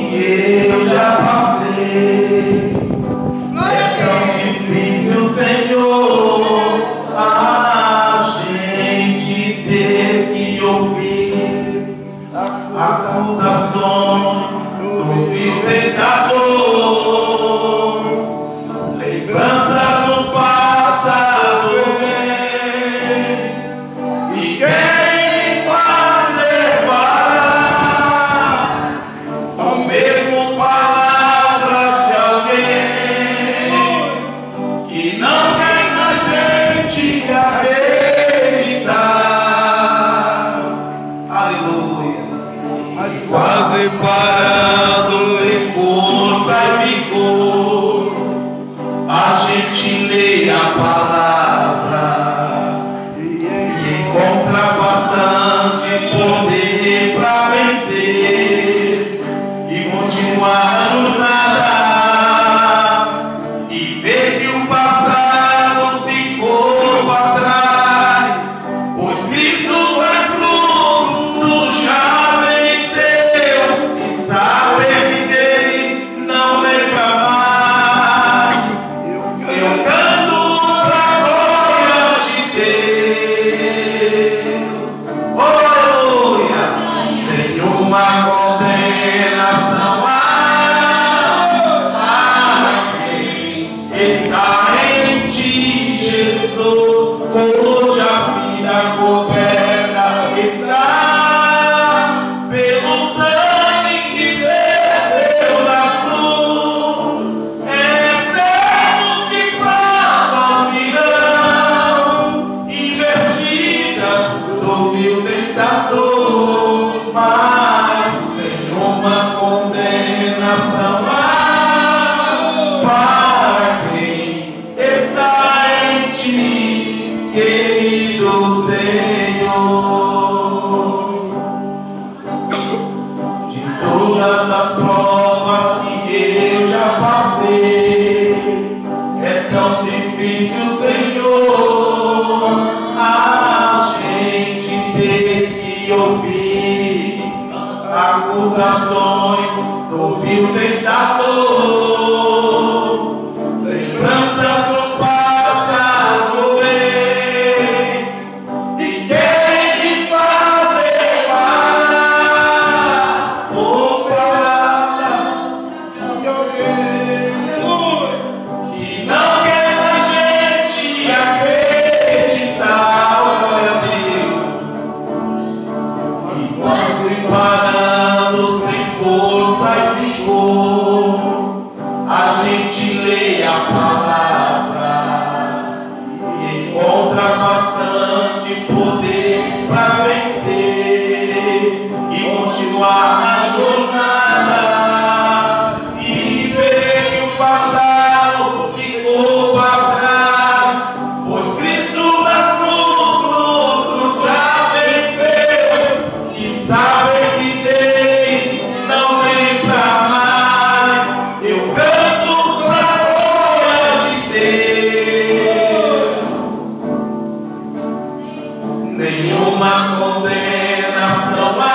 eu já passei. É tão difícil, Senhor, a gente ter que ouvir acusações do vil pecador, lembranças do passado vem e querem fazer parar ou mesmo palavras de alguém que não quer na gente acreditar. Aleluia. Quase parando em força e vigor, a gente lê a palavra e encontra bastante poder para vencer e continuar a jornada e ver que o passado ficou para trás, pois Cristo é cruz, tudo já venceu e saber que dele não lembra mais. Eu canto pra glória de Deus. Aleluia. Nenhuma condenação há está em ti, Jesus. Hoje a vida coberta está pelo sangue que desceu na cruz. É certo que provas virão, invertidas do vil tentador, mas nenhuma condenação há para quem está em ti, querido Senhor. De todas as provas que eu já passei, é tão difícil, Senhor, a gente ter que ouvir acusações do vil tentador, lembranças do passado vem e querem fazer parar ou palavras de alguém que não quer a gente acreditar. Glória a Deus. E quase parando sem força e vigor, a gente lê a palavra e encontra bastante poder para vencer e continuar na jornada e ver que o passado ficou para trás, pois Cristo na cruz tudo já venceu e sabe que Deus não lembra mais. Eu canto pra glória de Deus. Nenhuma condenação há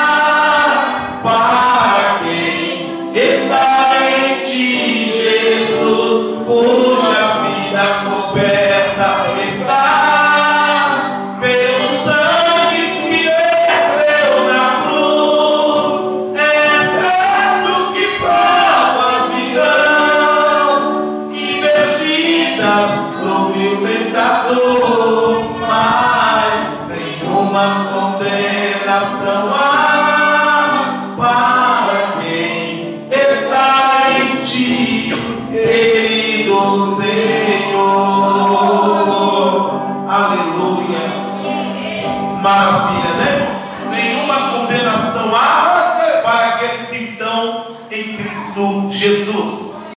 para quem está em ti, Jesus. Hoje a vida coberta está pelo sangue que desceu na cruz. É certo que provas virão, invertidas do vil tentador, mas nenhuma condenação há para quem está em ti, querido Senhor. Aleluia. Maravilha, né, irmãos? Nenhuma condenação há para aqueles que estão em Cristo Jesus.